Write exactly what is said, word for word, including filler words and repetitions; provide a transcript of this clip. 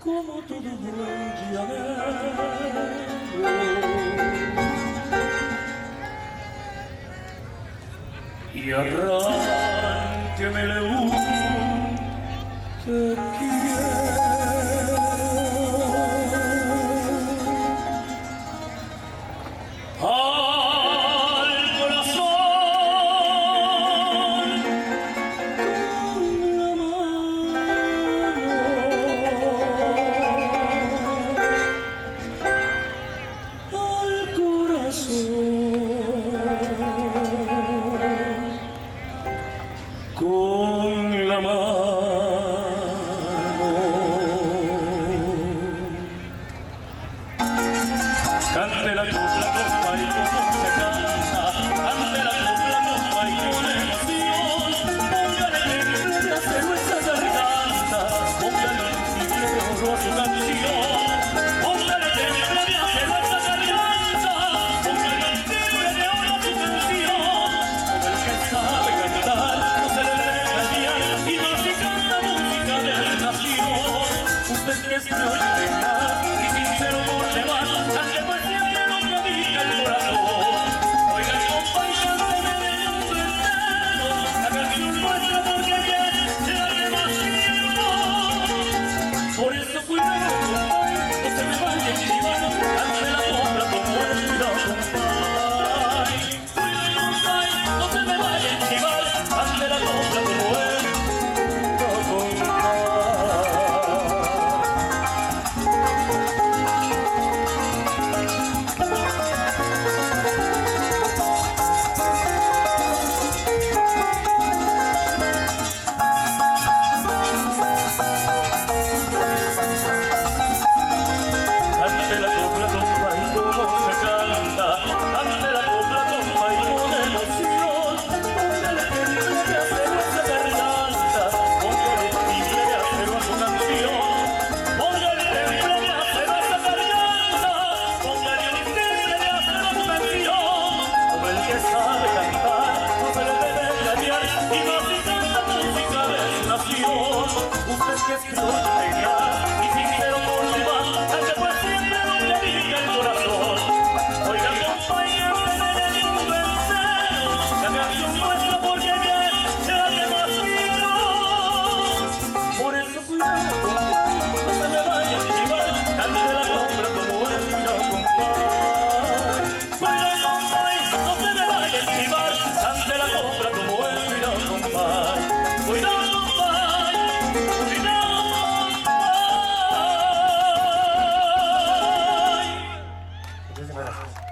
como todo buen llanero. Y arránqueme un te quiero al corazón con la mano al corazón con la mano. Cante la copla, compa, y como se canta. Cante la copla, compa, y con emoción. Póngale temple de acero esa garganta. Póngale temple de oro a su canción. Póngale temple de acero a esa garganta. Póngale temple de oro a su canción. Como el que sabe cantar, no se le debe callar. Y más si canta música de nación. Usted que es muy legal y sincero por demás. Cante pues siempre lo que diga el corazón. Oiga, compa, y cánteme de mundo entero. La canción nuestra porque bien se la demasiado. Por eso cuidado, compa, no se me vaya el chivano. Cante la copla con buen cuidado, compa. Cuidado, compa, no se me vaya el chivano. Cante la copla con buen cuidado, compa. Ante la copla, compa, y como se canta. Ante la copla, compa, y con emoción. Póngale temple de acero a esa garganta. Póngale timbre de acero a su canción. Póngale temple de acero a esa garganta. Póngale timbre de acero a su canción. Como el que sabe cantar, no se le debe engañar. Y más si canta música de nación. Usted que es criollo legal y sincero por demás. Cante pues siempre lo que diga el corazón. Oiga, compa, y cánteme de mundo entero. La canción nuestra porque bien se la demasiado. Por eso cuidado, compa, no se me vaya a llevar. Cante la copla como es, mira, compa. Cuidado, compa, no se me vaya a llevar. Cante la copla como es, mira, compa. Cuidado, compa, cuidado, compa. Muchísimas gracias.